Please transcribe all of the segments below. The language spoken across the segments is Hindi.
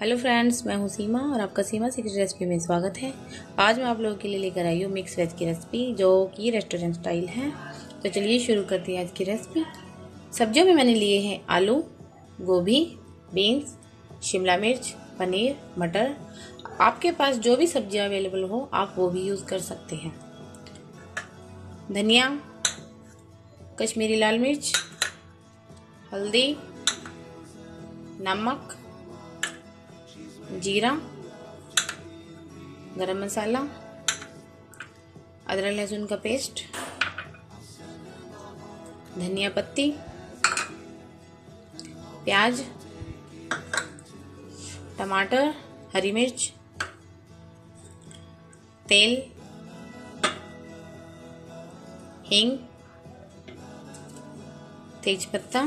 हेलो फ्रेंड्स, मैं हूँ सीमा और आपका सीमा सीक्रेट रेसिपी में स्वागत है। आज मैं आप लोगों के लिए लेकर आई हूँ मिक्स वेज की रेसिपी जो कि रेस्टोरेंट स्टाइल है। तो चलिए शुरू करते हैं आज की रेसिपी। सब्जियों में मैंने लिए हैं आलू, गोभी, बीन्स, शिमला मिर्च, पनीर, मटर। आपके पास जो भी सब्जियाँ अवेलेबल हो आप वो भी यूज़ कर सकते हैं। धनिया, कश्मीरी लाल मिर्च, हल्दी, नमक, जीरा, गरम मसाला, अदरक लहसुन का पेस्ट, धनिया पत्ती, प्याज, टमाटर, हरी मिर्च, तेल, हींग, तेजपत्ता,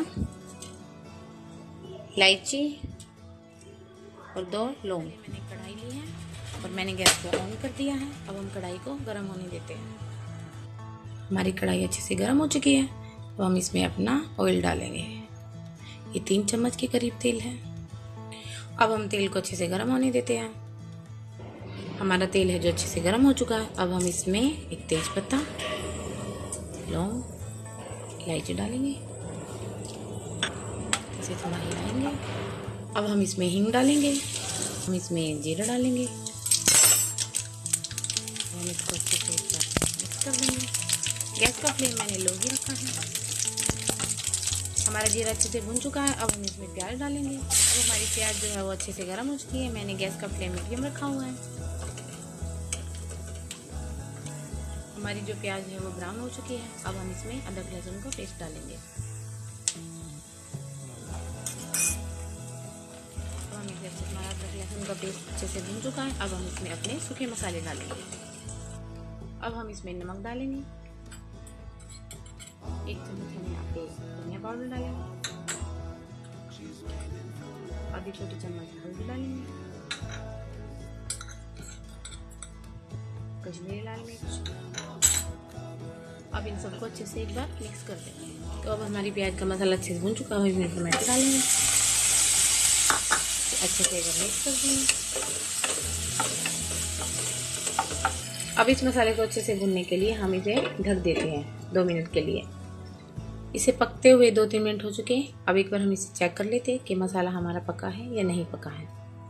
इलायची और 2 लौंग। मैंने कढ़ाई ली है और मैंने गैस को ऑन कर दिया है। अब हम कढ़ाई को गर्म होने देते हैं। हमारी कढ़ाई अच्छे से गर्म हो चुकी है तो हम इसमें अपना ऑयल डालेंगे। ये 3 चम्मच के करीब तेल है। अब हम तेल को अच्छे से गर्म होने देते हैं। हमारा तेल है जो अच्छे से गर्म हो चुका है। अब हम इसमें एक तेजपत्ता, लौंग, इलायची डालेंगे, इसे थोड़ा हिलाएंगे। अब हम इसमें हींग डालेंगे, हम इसमें जीरा डालेंगे, हम इसको अच्छे से मिक्स कर देंगे। गैस का फ्लेम मैंने लो ही रखा है। हमारा जीरा अच्छे से भुन चुका है। अब हम इसमें प्याज डालेंगे। अब हमारी प्याज जो है वो अच्छे से गर्म हो चुकी है। मैंने गैस का फ्लेम मीडियम रखा हुआ है। हमारी जो प्याज है वो ब्राउन हो चुकी है। अब हम इसमें अदरक लहसुन का पेस्ट डालेंगे। हमारा अदरक लहसुन का पेस्ट अच्छे से भून चुका है। अब हम इसमें अपने सूखे मसाले डालेंगे। अब हम इसमें नमक डालेंगे, 1 चम्मच हमने यहाँ पे धनिया पाउडर डालेंगे, आधी छोटी चम्मच हल्दी डालेंगे, कश्मीरी लाल मिर्च। अब इन सबको अच्छे से एक बार मिक्स कर देंगे। तो अब हमारी प्याज का मसाला अच्छे से भून चुका है। इसमें टमाटर डालेंगे, अच्छे से एक बार मिक्स कर देंगे। अब इस मसाले को अच्छे से भूनने के लिए हम इसे ढक देते हैं 2 मिनट के लिए। इसे पकते हुए 2-3 मिनट हो चुके हैं। अब एक बार हम इसे चेक कर लेते हैं कि मसाला हमारा पका है या नहीं पका है।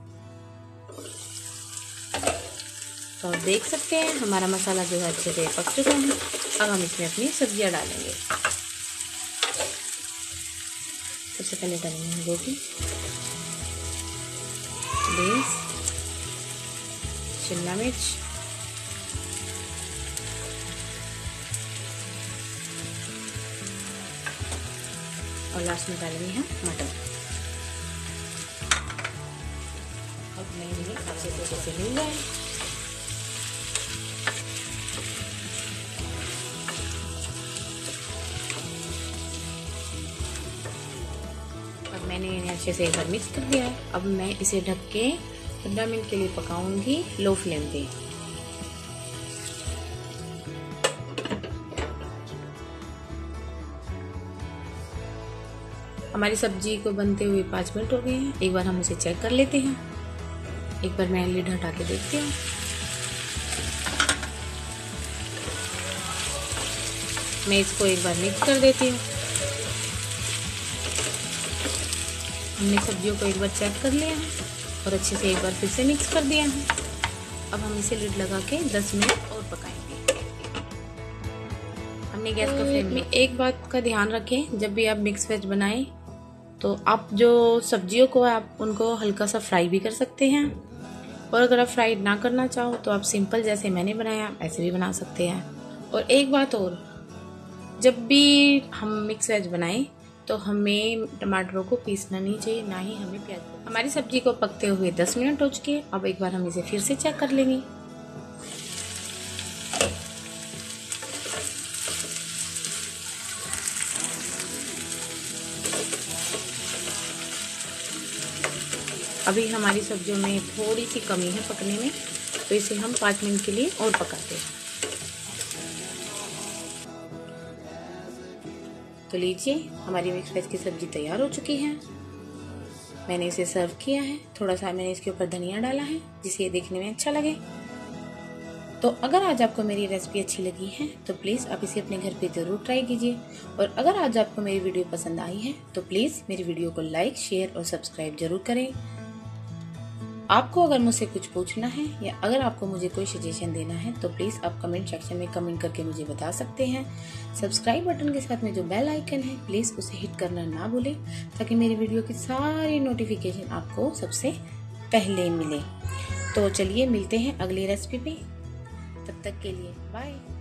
तो आप देख सकते हैं हमारा मसाला जो है अच्छे से पक चुका है। अब हम इसमें अपनी सब्जियां डालेंगे। सबसे पहले डालेंगे गोभी, बीन्स, शिमला मिर्च, और लास्ट में डालेंगे हम मटर। अब मैं इन्हें अच्छे से मिल जाए। अब मैंने इन्हें अच्छे से एक बार मिक्स कर दिया है। अब मैं इसे ढक के 15 मिनट के लिए पकाऊंगी लो फ्लेम पे। हमारी सब्जी को बनते हुए 5 मिनट हो गए हैं। एक बार हम इसे चेक कर लेते हैं। एक बार मैं लिड हटा के देखती हूँ। मैं इसको एक बार मिक्स कर देती हूँ। हमने सब्जियों को एक बार चेक कर लिया है और अच्छे से एक बार फिर से मिक्स कर दिया है। अब हम इसे लिड लगा के 10 मिनट और पकाएंगे। हमने गैस का फ्लेम में एक बात का ध्यान रखें, जब भी आप मिक्स वेज बनाएं तो आप जो सब्जियों को आप उनको हल्का सा फ्राई भी कर सकते हैं, और अगर आप फ्राई ना करना चाहो तो आप सिंपल जैसे मैंने बनाया ऐसे भी बना सकते हैं। और एक बात और, जब भी हम मिक्स वेज बनाएं तो हमें टमाटरों को पीसना नहीं चाहिए, ना ही हमें प्याज को। हमारी सब्जी को पकते हुए 10 मिनट हो चुके हैं। अब एक बार हम इसे फिर से चेक कर लेंगे। अभी हमारी सब्जियों में थोड़ी सी कमी है पकने में, तो इसे हम 5 मिनट के लिए और पकाते हैं। तो लीजिए, हमारी मिक्स वेज की सब्जी तैयार हो चुकी है। मैंने इसे सर्व किया है। थोड़ा सा मैंने इसके ऊपर धनिया डाला है जिससे ये देखने में अच्छा लगे। तो अगर आज आपको मेरी रेसिपी अच्छी लगी है तो प्लीज़ आप इसे अपने घर पे ज़रूर ट्राई कीजिए। और अगर आज आपको मेरी वीडियो पसंद आई है तो प्लीज़ मेरी वीडियो को लाइक, शेयर और सब्सक्राइब जरूर करें। आपको अगर मुझसे कुछ पूछना है या अगर आपको मुझे कोई सजेशन देना है तो प्लीज़ आप कमेंट सेक्शन में कमेंट करके मुझे बता सकते हैं। सब्सक्राइब बटन के साथ में जो बेल आइकन है प्लीज़ उसे हिट करना ना भूलें ताकि मेरी वीडियो की सारी नोटिफिकेशन आपको सबसे पहले मिले। तो चलिए मिलते हैं अगली रेसिपी पे, तब तक के लिए बाय।